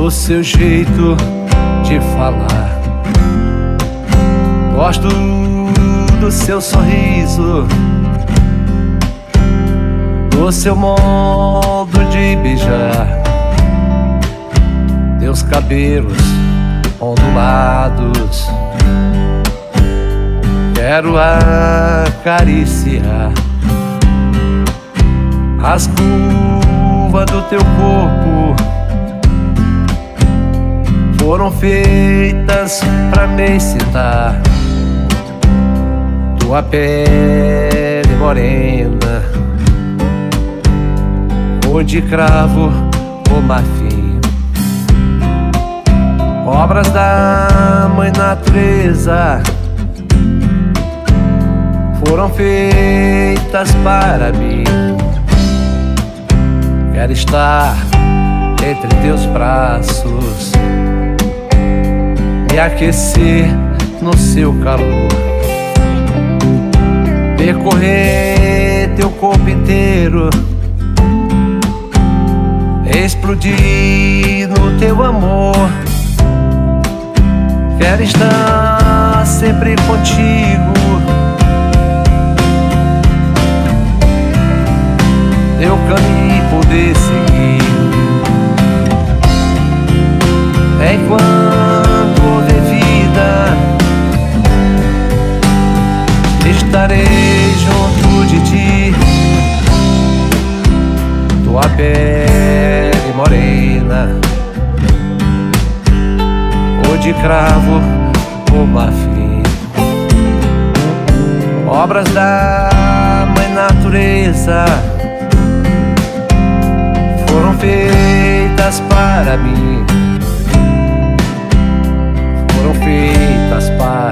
do seu jeito de falar. Gosto do seu sorriso, do seu modo de beijar, teus cabelos ondulados. Quero acariciar as curvas do teu corpo, foram feitas pra me excitar. Tua pele morena, cor de cravo ou marfim, obras da mãe natureza, foram feitas para mim. Quero estar entre teus braços, me aquecer no seu calor, percorrer teu corpo inteiro, explodir no teu amor. Quero estar sempre contigo, teu caminho poder seguir. Enquanto houver vida, estarei junto de ti. Tua pele morena, cor de cravo ou marfim, obras da mãe natureza, foram feitas para mim, foram feitas para